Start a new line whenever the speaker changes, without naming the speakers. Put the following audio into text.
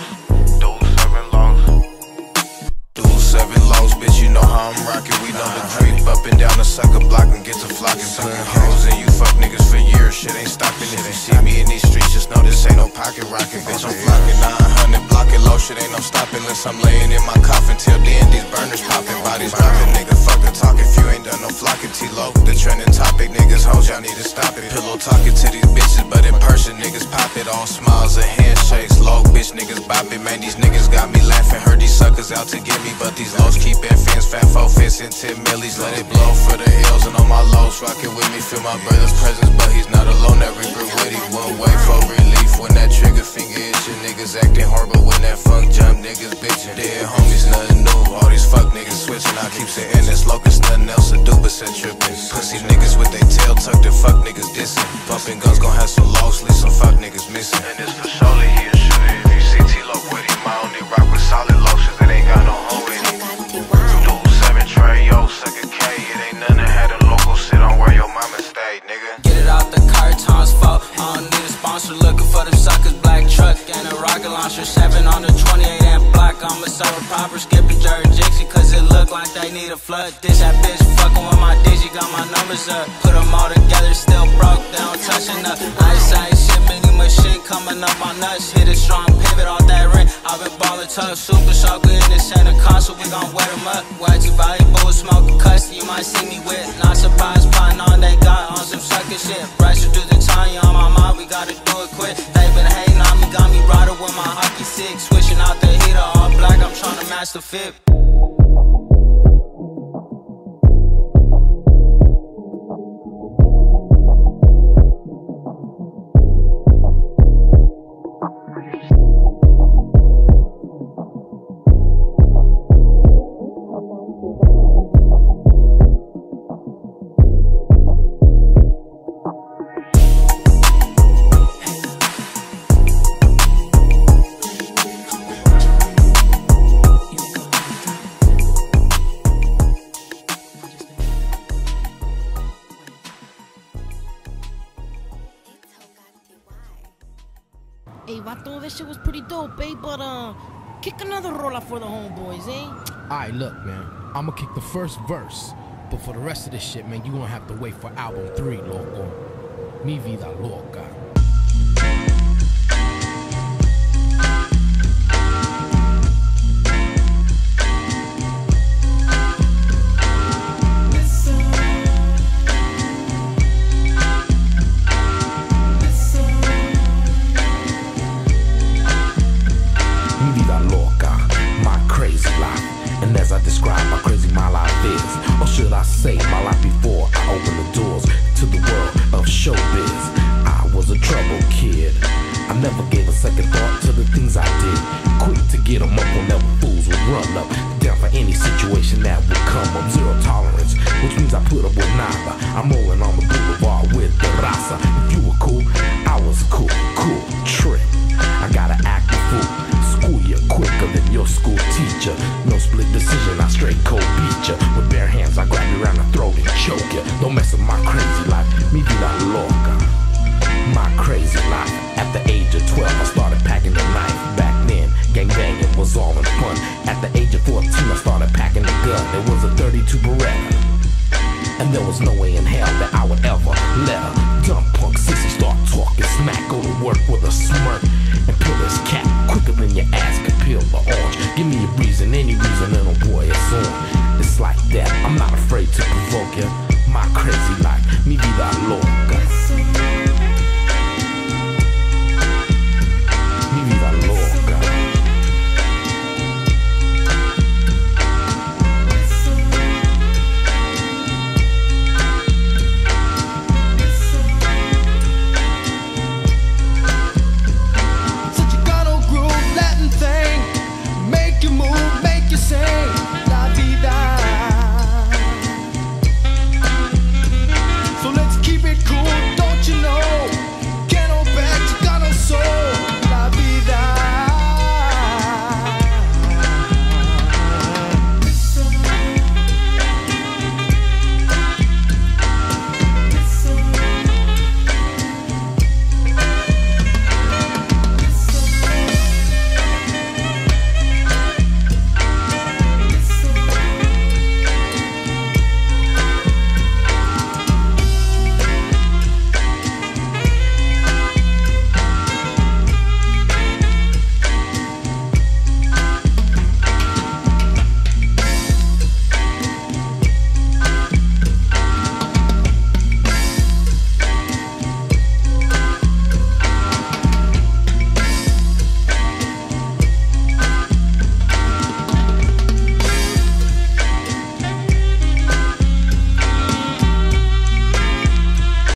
Bitch, you know how I'm rockin'. We know the creep up and down the sucker block and get to flockin'. Suckin' hoes and you fuck niggas for years. Shit ain't stoppin'. If you see me in these streets, just know this ain't no pocket rockin'. Bitch, I'm flockin' 900, blockin' low. Shit ain't no stoppin' unless I'm layin' in my coffin. Till then, these burners poppin', bodies droppin'. Nigga, fuck the talk if you ain't done no flockin'. T-Low, the trending topic. Niggas, hoes, y'all need to stop it. Pillow talkin' to these bitches, but in person, niggas pop it. All smiles and handshakes. Low bitch, niggas bop it. Man, these niggas got me laughin'. Heard these suckers out to get me, but these lows keep fans. Fat 4 fits and 10 millies. Let it blow for the L's and all my lows. Rockin' with me, feel my brother's presence, but he's not alone. Every group witty, one way for relief. When that trigger finger itchin', niggas acting horrible. When that funk jump, niggas bitchin'. Dead homies, nothing new. All these fuck niggas switchin'. I keep saying this locust, nothing else to do but set trippin'. Pussy niggas with they tail tucked and fuck niggas dissin'. Bumpin' guns gon' have some low sleep, some fuck niggas missin'. And this for surely he a shooter. If you see T-Low with him, I only rock with solid lotions that ain't got no hoe in it. Yo, suck a K, it ain't nothing to have a local sit on where your mama stayed, nigga. Get it out the car, times 4. I don't need a sponsor, looking for them suckers. Black truck and a rocket launcher, 7 on the 28 and block. I'ma serve proper, skipping dirt Jixie, cause it look like they need a flood. This that bitch fucking with my digi, got my numbers up. Put them all together, still broke, they don't touch enough. Ice shit, mini machine coming up on us. Hit a strong pivot off that ring. I've been ballin' tough, super soaker in the center console, we gon' wet them up. Way too valuable, smoking custody, you might see me with. Not surprised, plotting on they got on some sucker shit. Rushing through the time, you on my mind, we gotta do it quick. They been hating on me, got me riding with my hockey stick. Switching out the heater, all black, I'm tryna match the fit.
Hey, Vato, that shit was pretty dope, eh? But, kick another rolla for the homeboys, eh?
Alright, look, man. I'ma kick the first verse. But for the rest of this shit, man, you gonna have to wait for album 3, loco. Mi vida loca.
And as I describe how crazy my life is, or should I say my life before I opened the doors to the world of showbiz. I was a trouble kid. I never gave a second thought to the things I did. Quick to get them up whenever fools would run up. Down for any situation that would come up. Zero tolerance, which means I put up with nada. I'm rolling on the boulevard with the raza. If you were cool, I was cool. Cool trip. I gotta act a fool. School you quicker than your school teacher. No split decision, I straight cold beat ya. With bare hands, I grab you around the throat and choke ya. Don't mess with my crazy life, mi vida loca. My crazy life. At the age of 12, I started packing the knife. Back then, gangbanging was all in fun. At the age of 14, I started packing the gun. It was a 32 Beretta. And there was no way in hell that I would ever let a dumb punk sissy start talking smack. Go to work with a smirk and peel this cap quicker than your ass can peel the orange. Give me a reason, any reason, and oh boy, it's on. It's like that, I'm not afraid to provoke you.